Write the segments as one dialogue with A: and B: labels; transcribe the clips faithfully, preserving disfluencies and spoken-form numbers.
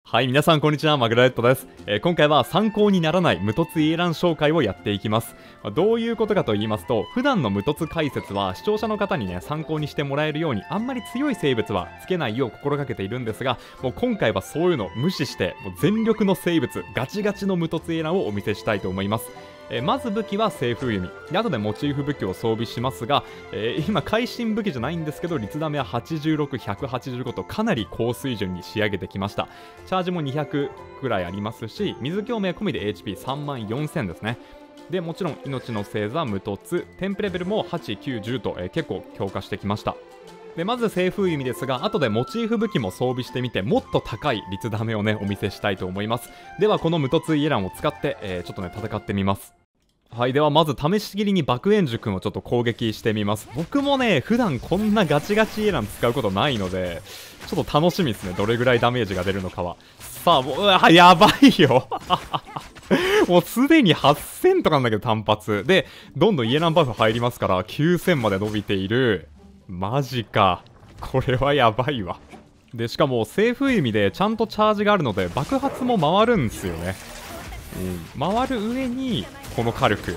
A: はい、皆さんこんにちは、マグラレットです。えー、今回は参考にならない無凸イエラン紹介をやっていきます。まあ、どういうことかと言いますと、普段の無凸解説は視聴者の方にね、参考にしてもらえるように、あんまり強い生物はつけないよう心がけているんですが、もう今回はそういうのを無視して、もう全力の生物、ガチガチの無凸イエランをお見せしたいと思います。えー、まず武器は西風弓で、後でモチーフ武器を装備しますが、えー、今会心武器じゃないんですけど、率ダメははちじゅうろく、ひゃくはちじゅうごとかなり高水準に仕上げてきました。チャージもにひゃくくらいありますし、水共鳴込みで エイチピーさんまんよんせん ですね。でもちろん命の星座無凸、添付レベルもはち、きゅう、じゅうと、えー、結構強化してきました。でまず西風弓ですが、後でモチーフ武器も装備してみて、もっと高い率ダメをねお見せしたいと思います。ではこの無凸イエランを使って、えー、ちょっとね戦ってみます。はい、ではまず試し切りに爆炎樹くんをちょっと攻撃してみます。僕もね普段こんなガチガチイエラン使うことないので、ちょっと楽しみですね、どれぐらいダメージが出るのかは。さあもう、うわやばいよもうすでにはっせんとかなんだけど単発で、どんどんイエランバフ入りますからきゅうせんまで伸びている。マジか、これはやばいわ。でしかも西風弓でちゃんとチャージがあるので爆発も回るんですよね。うん、回る上にこの火力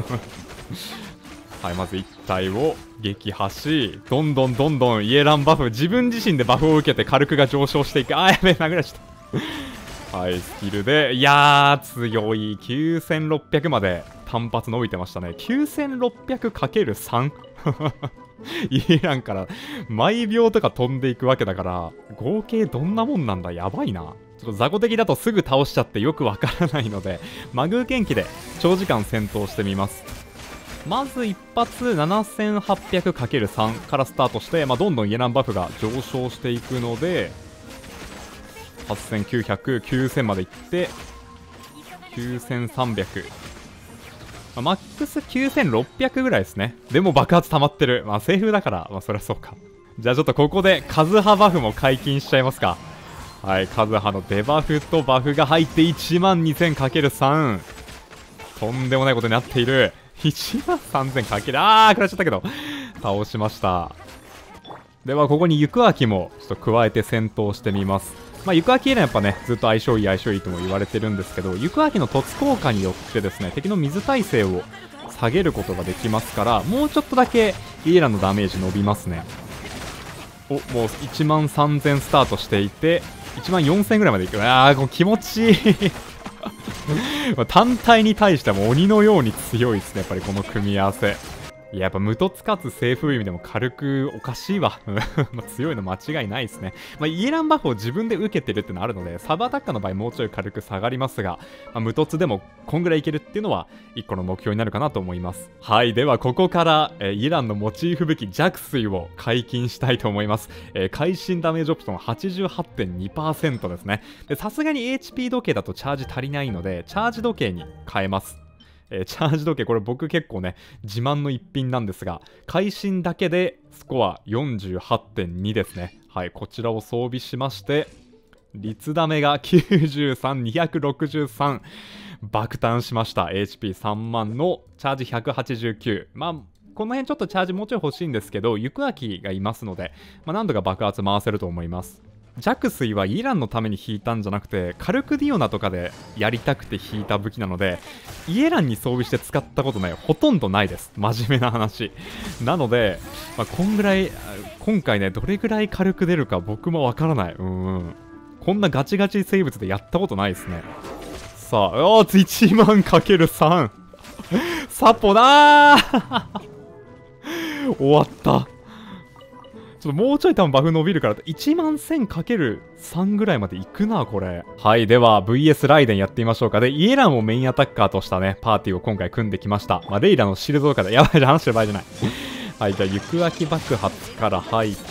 A: はい、まずいち体を撃破し、どんどんどんどんイエランバフ、自分自身でバフを受けて火力が上昇していく。あーやべえ、殴られちゃったはい、スキルで、いやー強い。きゅうせんろっぴゃくまで単発伸びてましたね。 きゅうせんろっぴゃくかけるさん イエランから毎秒とか飛んでいくわけだから、合計どんなもんなんだ。やばいな。ちょっと雑魚的だとすぐ倒しちゃってよくわからないので、マグー剣気で長時間戦闘してみます。まず一発 ななせんはっぴゃくかけるさん からスタートして、まあ、どんどんイエランバフが上昇していくので、はっせんきゅうひゃく、きゅうせんまでいってきゅうせんさんびゃく、まあ、マックスきゅうせんろっぴゃくぐらいですね。でも爆発溜まってる。まあ西風だから、まあそりゃそうか。じゃあちょっとここでカズハバフも解禁しちゃいますか。はい、カズハのデバフとバフが入って いちまんにせんかけるさん、 とんでもないことになっている。いちまんさんぜんかける、あー食らっちゃったけど倒しました。ではここに行く秋もちょっと加えて戦闘してみます。まあ行く秋エランやっぱねずっと相性いい相性いいとも言われてるんですけど、行く秋の突効果によってですね敵の水耐性を下げることができますから、もうちょっとだけイエランのダメージ伸びますね。お、もういちまんさんぜんスタートしていていちまんよんせんぐらいまでいく。あー、こう気持ちいい単体に対しても鬼のように強いですね、やっぱりこの組み合わせ。いや、やっぱ無凸かつ西風弓でも軽くおかしいわまあ強いの間違いないですね。まあ、イエランバフを自分で受けてるってのあるので、サブアタッカーの場合もうちょい軽く下がりますが、まあ、無凸でもこんぐらいいけるっていうのはいっこの目標になるかなと思います。はい、ではここから、えー、イエランのモチーフ武器弱水を解禁したいと思います。えー、会心ダメージオプション はちじゅうはちてんにパーセント ですね。でさすがに エイチピー 時計だとチャージ足りないので、チャージ時計に変えます。えー、チャージ時計、これ僕結構ね自慢の一品なんですが、会心だけでスコア よんじゅうはちてんに ですね。はい、こちらを装備しまして、率ダメがきゅうじゅうさん、にひゃくろくじゅうさん、爆誕しました。 エイチピーさん 万のチャージひゃくはちじゅうきゅう。まあこの辺ちょっとチャージもうちょい欲しいんですけど、行く秋がいますので、まあ、何度か爆発回せると思います。弱水はイエランのために引いたんじゃなくて、カルクディオナとかでやりたくて引いた武器なので、イエランに装備して使ったことない、ほとんどないです、真面目な話なので、まあ、こんぐらい今回ねどれぐらい軽く出るか僕もわからない。うんこんなガチガチ生物でやったことないですね。さあ、おーいちまんかけるさん サポだー終わった。ちょっともうちょい多分バフ伸びるから、いちまんせんかけるさん ぐらいまでいくな、これ。はい、では ブイエス ライデンやってみましょうか。で、イエランをメインアタッカーとしたね、パーティーを今回組んできました。まあ、レイラのシールドとかで、やばい、じゃ話してる場合じゃない。はい、じゃあ、行く秋爆発から入って、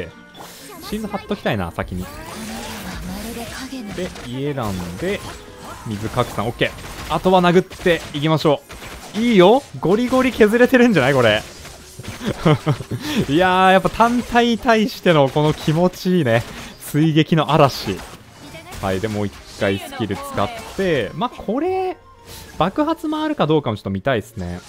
A: シーズン貼っときたいな、先に。で、イエランで、水拡散、オッケー。あとは殴っていきましょう。いいよ、ゴリゴリ削れてるんじゃないこれ。いやーやっぱ単体に対してのこの気持ちいいね追撃の嵐。はいでもう一回スキル使って、まあこれ爆発回るかどうかもちょっと見たいですね。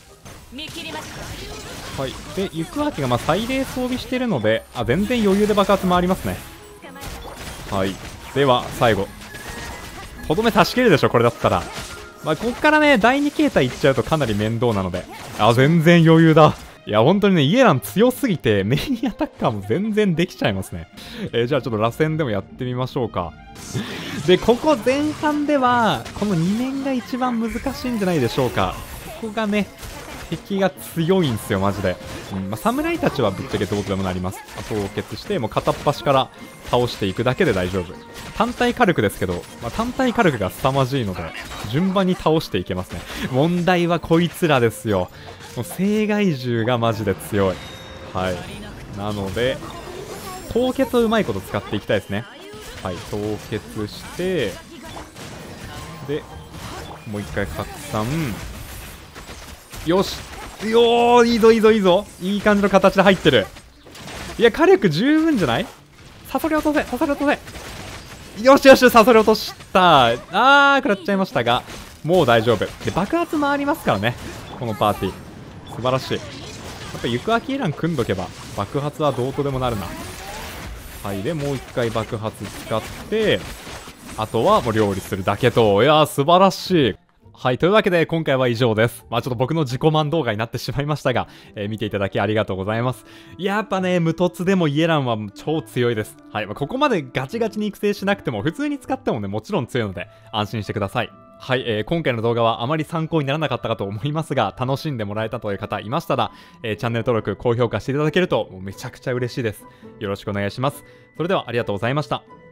A: はいで行く秋がまあ最礼装備してるので、あ全然余裕で爆発回りますね。はいでは最後とどめ足し切るでしょこれだったら。まあこっからねだいに形態いっちゃうとかなり面倒なので、あ全然余裕だ。いや本当にねイエラン強すぎてメインアタッカーも全然できちゃいますね。えー、じゃあちょっと螺旋でもやってみましょうか。でここ前半ではこのに面が一番難しいんじゃないでしょうか。ここがね敵が強いんですよマジで。うんまあ、侍たちはぶっちゃけどうとでもなります。凍結してもう片っ端から倒していくだけで大丈夫。単体火力ですけど、まあ、単体火力が凄まじいので順番に倒していけますね。問題はこいつらですよ。もう生害獣がマジで強い。はいなので凍結をうまいこと使っていきたいですね。はい凍結してでもう一回拡散。よしよーいいぞいいぞいいぞいい感じの形で入ってる。いや火力十分じゃない。サソリ落とせサソリ落とせ。よしよしサソリ落とした。あー食らっちゃいましたがもう大丈夫で爆発もありますからねこのパーティー。素晴らしい。やっぱ行く秋エラン組んどけば爆発はどうとでもなるな。はいでもう一回爆発使ってあとはもう料理するだけと。いやー素晴らしい。はいというわけで今回は以上です。まあちょっと僕の自己満動画になってしまいましたが、えー、見ていただきありがとうございます。やっぱね無凸でもイエランは超強いです。はい、まあ、ここまでガチガチに育成しなくても普通に使ってもねもちろん強いので安心してください。はい、えー、今回の動画はあまり参考にならなかったかと思いますが楽しんでもらえたという方いましたら、えー、チャンネル登録高評価していただけるともうめちゃくちゃ嬉しいです。よろしくお願いします。それではありがとうございました。